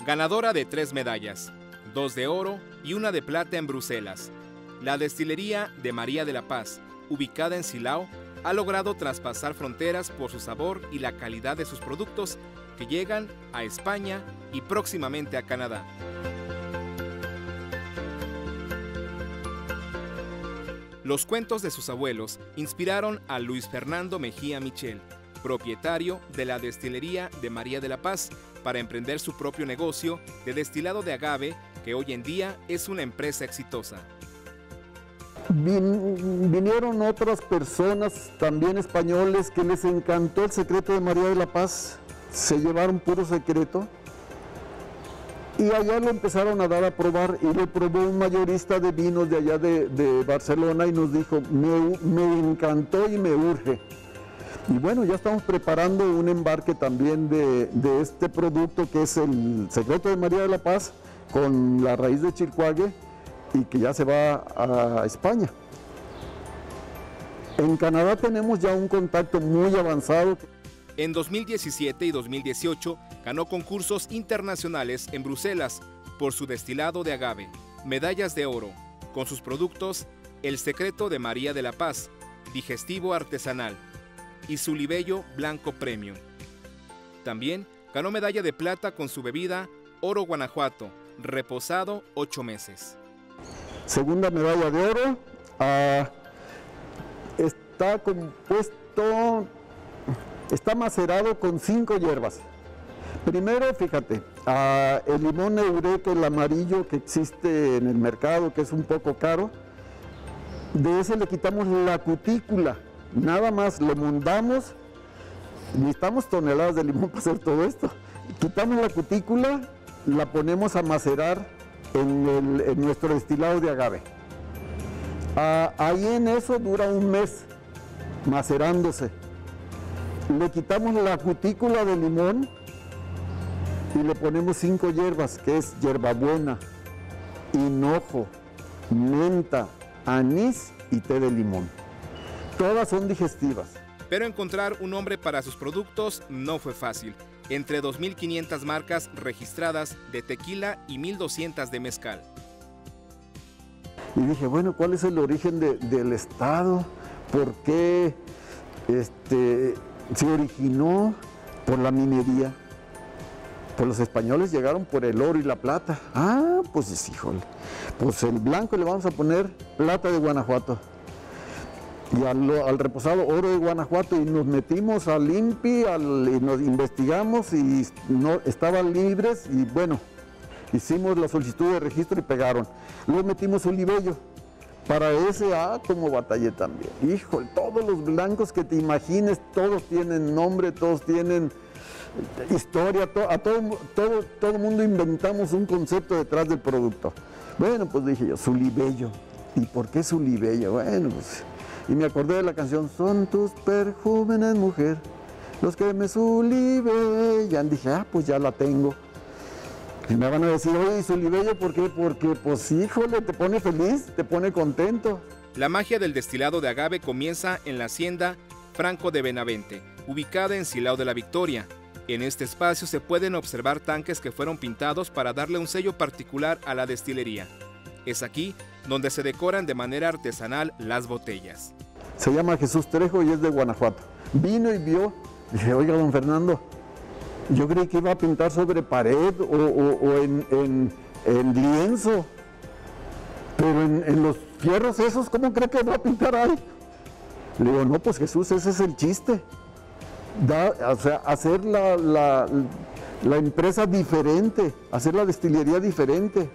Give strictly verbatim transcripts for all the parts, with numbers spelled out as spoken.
Ganadora de tres medallas, dos de oro y una de plata en Bruselas, la destilería de María de la Paz, ubicada en Silao, ha logrado traspasar fronteras por su sabor y la calidad de sus productos que llegan a España y próximamente a Canadá. Los cuentos de sus abuelos inspiraron a Luis Fernando Mejía Michel, propietario de la destilería de María de la Paz, para emprender su propio negocio de destilado de agave, que hoy en día es una empresa exitosa. Vin, vinieron otras personas, también españoles, que les encantó el secreto de María de la Paz, se llevaron puro secreto, y allá lo empezaron a dar a probar, y lo probó un mayorista de vinos de allá de, de Barcelona, y nos dijo, me, me encantó y me urge. Y bueno, ya estamos preparando un embarque también de, de este producto, que es el secreto de María de la Paz, con la raíz de chilcuague, y que ya se va a España. En Canadá tenemos ya un contacto muy avanzado. En dos mil diecisiete y dos mil dieciocho ganó concursos internacionales en Bruselas por su destilado de agave, medallas de oro, con sus productos El Secreto de María de la Paz, digestivo artesanal, y su Libello Blanco Premium. También ganó medalla de plata con su bebida Oro Guanajuato, reposado ocho meses. Segunda medalla de oro, uh, está compuesto, está macerado con cinco hierbas. Primero, fíjate, uh, el limón Eureka, el amarillo que existe en el mercado, que es un poco caro, de ese le quitamos la cutícula, nada más lo mondamos, necesitamos toneladas de limón para hacer todo esto. Quitamos la cutícula, la ponemos a macerar en, el, en nuestro destilado de agave. Ah, ahí en eso dura un mes macerándose. Le quitamos la cutícula de limón y le ponemos cinco hierbas, que es hierbabuena, hinojo, menta, anís y té de limón. Todas son digestivas. Pero encontrar un nombre para sus productos no fue fácil. Entre dos mil quinientas marcas registradas de tequila y mil doscientas de mezcal. Y dije, bueno, ¿cuál es el origen de, del estado? ¿Por qué este, se originó por la minería? Pues los españoles llegaron por el oro y la plata. Ah, pues híjole, pues el blanco le vamos a poner plata de Guanajuato. Y al, al reposado oro de Guanajuato, y nos metimos al I N P I, al, y nos investigamos y no, estaban libres, y bueno, hicimos la solicitud de registro y pegaron. Luego metimos un libello. Para ese, ah, como batallé también. Híjole, todos los blancos que te imagines, todos tienen nombre, todos tienen historia, to, a todo, todo, todo mundo inventamos un concepto detrás del producto. Bueno, pues dije yo, su libello. ¿Y por qué su libello? Bueno, pues... Y me acordé de la canción, son tus perjúmenes, mujer, los que me sulibellan. Dije, ah, pues ya la tengo. Y me van a decir, oye, sulibello, ¿por qué? Porque, pues, híjole, te pone feliz, te pone contento. La magia del destilado de agave comienza en la hacienda Franco de Benavente, ubicada en Silao de la Victoria. En este espacio se pueden observar tanques que fueron pintados para darle un sello particular a la destilería. Es aquí donde se decoran de manera artesanal las botellas. Se llama Jesús Trejo y es de Guanajuato. Vino y vio, dije, oiga, don Fernando, yo creí que iba a pintar sobre pared o, o, o en, en, en lienzo, pero en, en los fierros esos, ¿cómo cree que va a pintar ahí? Le digo, no, pues Jesús, ese es el chiste. Da, o sea, hacer la, la, la empresa diferente, hacer la destilería diferente.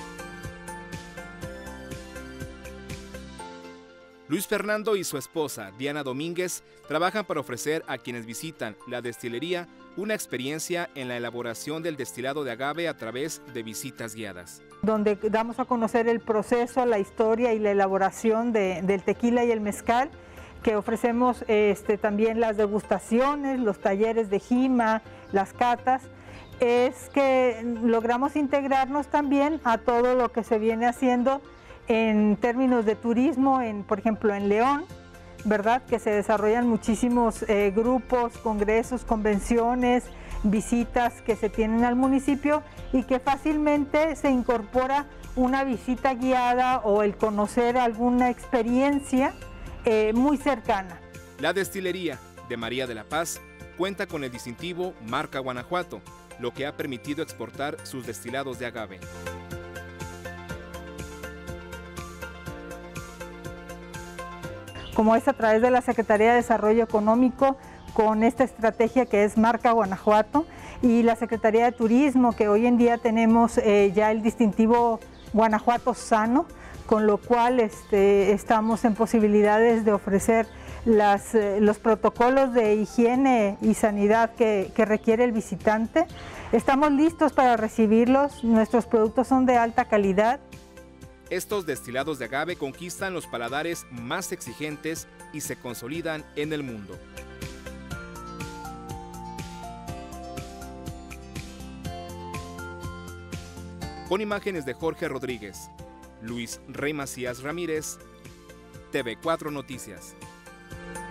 Luis Fernando y su esposa, Diana Domínguez, trabajan para ofrecer a quienes visitan la destilería una experiencia en la elaboración del destilado de agave a través de visitas guiadas. Donde damos a conocer el proceso, la historia y la elaboración de, del tequila y el mezcal, que ofrecemos este, también las degustaciones, los talleres de jima, las catas. Es que logramos integrarnos también a todo lo que se viene haciendo en términos de turismo, en, por ejemplo en León, ¿verdad? Que se desarrollan muchísimos eh, grupos, congresos, convenciones, visitas que se tienen al municipio y que fácilmente se incorpora una visita guiada o el conocer alguna experiencia eh, muy cercana. La destilería de María de la Paz cuenta con el distintivo Marca Guanajuato, lo que ha permitido exportar sus destilados de agave. Como es a través de la Secretaría de Desarrollo Económico, con esta estrategia que es Marca Guanajuato, y la Secretaría de Turismo, que hoy en día tenemos eh, ya el distintivo Guanajuato Sano, con lo cual este, estamos en posibilidades de ofrecer las, eh, los protocolos de higiene y sanidad que, que requiere el visitante. Estamos listos para recibirlos, nuestros productos son de alta calidad. Estos destilados de agave conquistan los paladares más exigentes y se consolidan en el mundo. Con imágenes de Jorge Rodríguez, Luis Rey Macías Ramírez, T V cuatro Noticias.